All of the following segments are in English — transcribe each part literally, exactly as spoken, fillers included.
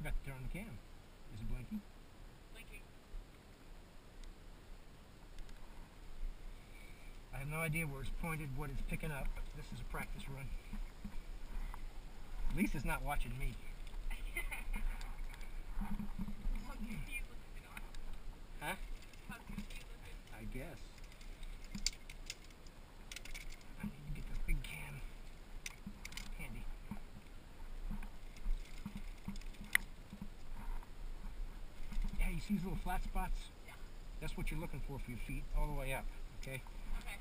Forgot to turn on the cam. Is it blinking? Blinking. I have no idea where it's pointed, what it's picking up. This is a practice run. Lisa's not watching me. How goofy you looking on? Huh? How goofy you looking? I guess. I need to get this big cam handy. Yeah, you see these little flat spots? Yeah. That's what you're looking for for your feet, all the way up, okay? Okay.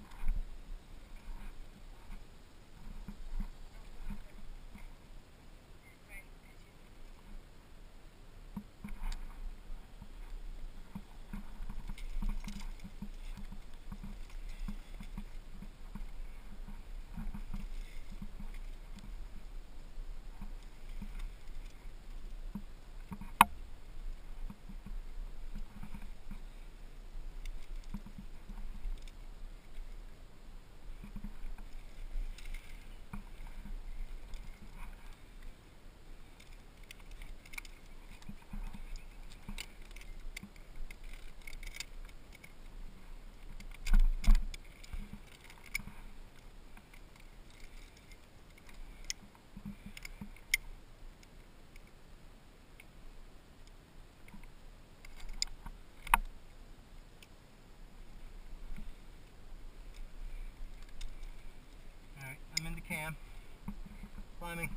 Alright, I'm in the cam. Climbing.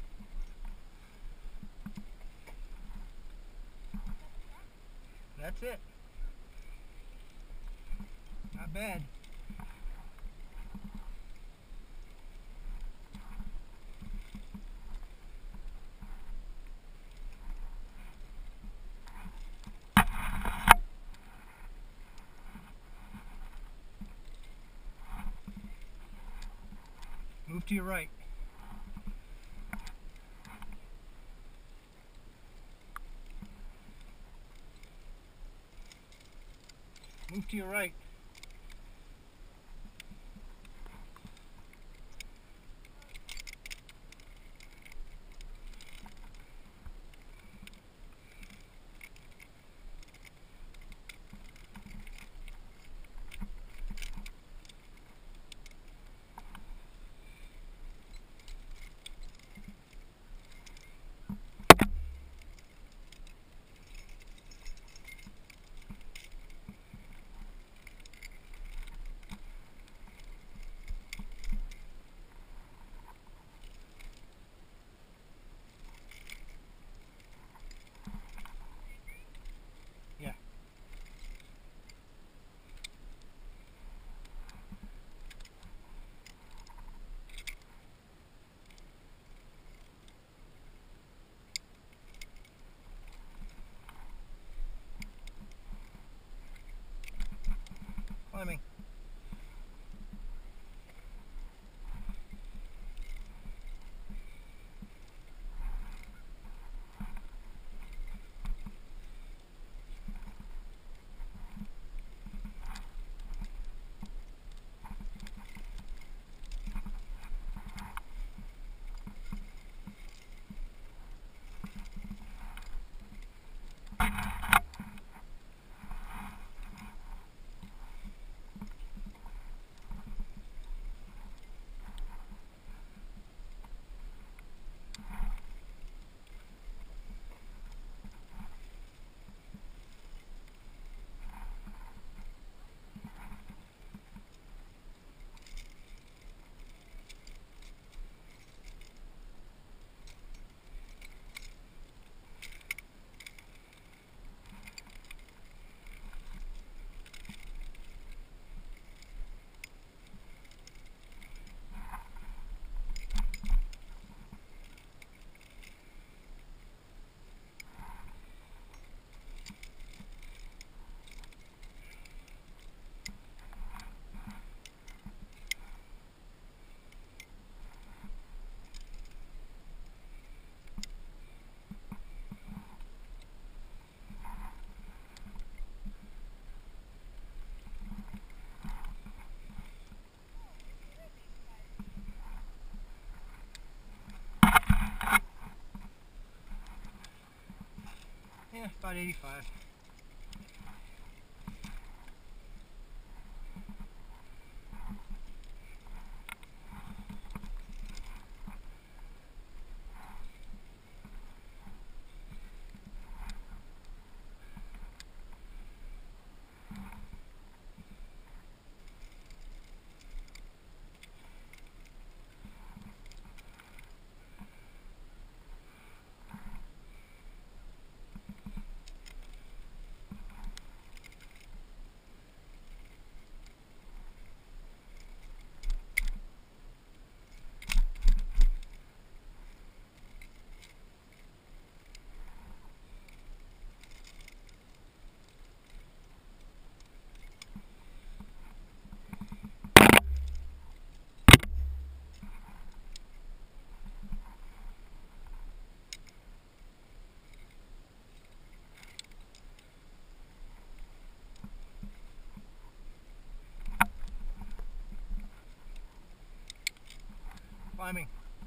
That's it. Not bad. Move to your right. Move to your right. Yeah, about eighty-five. Climbing.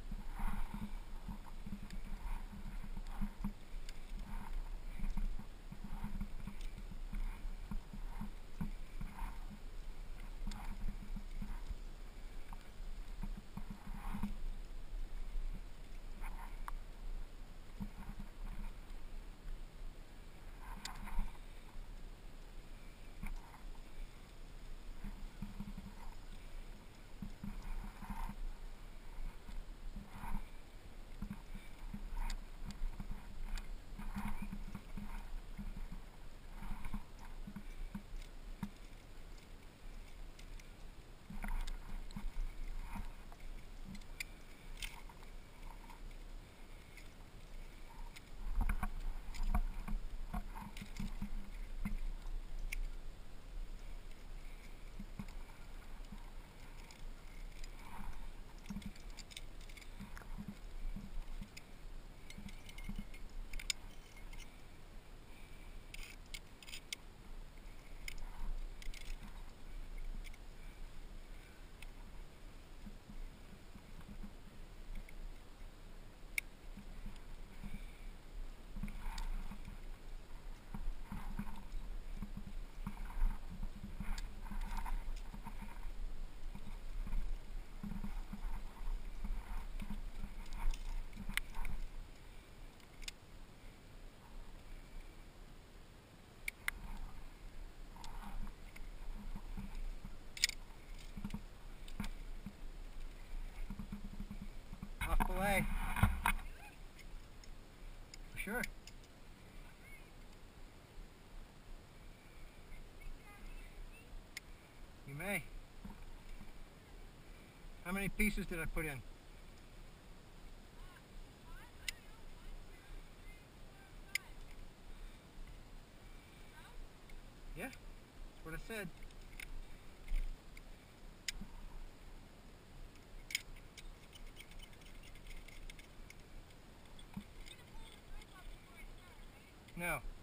Off belay. For sure. You may. How many pieces did I put in? Yeah, that's what I said. No.